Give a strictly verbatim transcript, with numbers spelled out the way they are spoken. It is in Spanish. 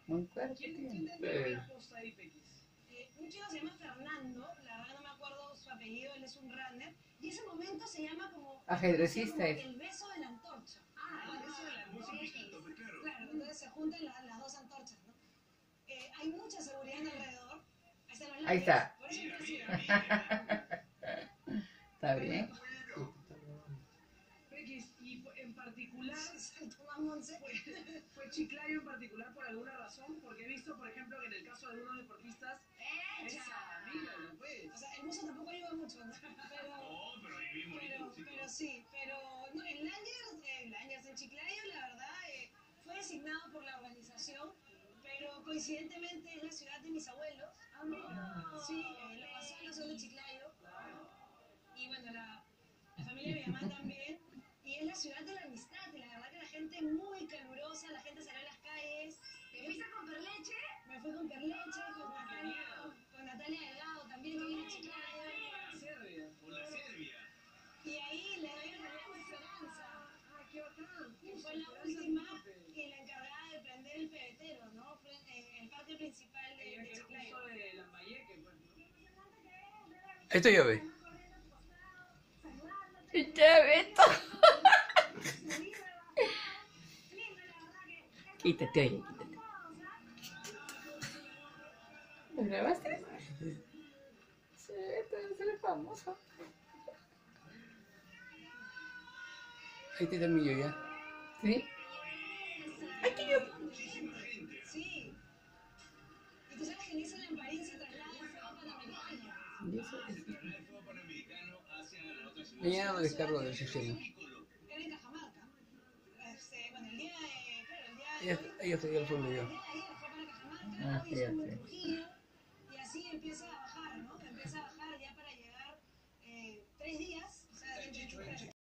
Buen cuerpo ¿Quién, tiene. quién tendría Eh, una posta ahí, Pequis? Eh, un chico se llama Fernando, la verdad no me acuerdo su apellido, él es un runner, y ese momento se llama como, Ajedrecista como es. el beso de la antorcha. Ah, eso de la Entonces, antorcha. Claro. claro, entonces se juntan la- las dos antorchas, ¿no? Eh, hay mucha seguridad alrededor. Ahí están los Ahí lápices, está. por eso Mira, entré mira, así. mira. Está bien. Pequis, y fue- en particular, Tomás Monse. fue, fue Chiclayo en particular por alguna razón, porque he visto, por ejemplo, que en el caso de algunos deportistas, esa, míralo, pues. O sea, el buzo tampoco ayuda mucho, ¿no? Pero, No, pero ahí bien bonito, pero, chico. pero sí, pero no, el Lanyers, el Lanyers en Chiclayo, la verdad, eh, fue designado por la organización, pero coincidentemente es la ciudad de mis abuelos. Ah, mira. Sí, eh, los pasados son de Chiclayo. Y bueno, la, la familia de mi mamá también. Y es la ciudad de la amistad, y la verdad que la gente es muy calurosa, la gente salió a las calles. ¿Te fuiste con Perleche? Me fui con Perleche, con Natalia, con Natalia Delgado también, que viene a Chiclayo. La Serbia. O la Serbia. Y ahí le doy una gran esperanza, Ah, qué bacán. que fue la última y la encargada de prender el pebetero, ¿no? En el parque principal de, Ella de que es Chiclayo. justo de Lambayeque, pues, ¿no? esto ya ve. Ya ves. Quítate, oye, quítate. ¿Lo grabaste? Sí, esto debe ser famoso. Ahí te termino ya. ¿Sí? Sí. Y tú sabes que Nissan en París se traslada al fuego panamericano. Y eso es. Mañana lo descargo del sistema. Era en Cajamarca. Este, bueno, el día de, claro, el día de Ella, hoy, ella estoy al fondo el ya. día de ayer fue para Cajamarca, Ah, hoy estuvo en fíjate. Trujillo, y así empieza a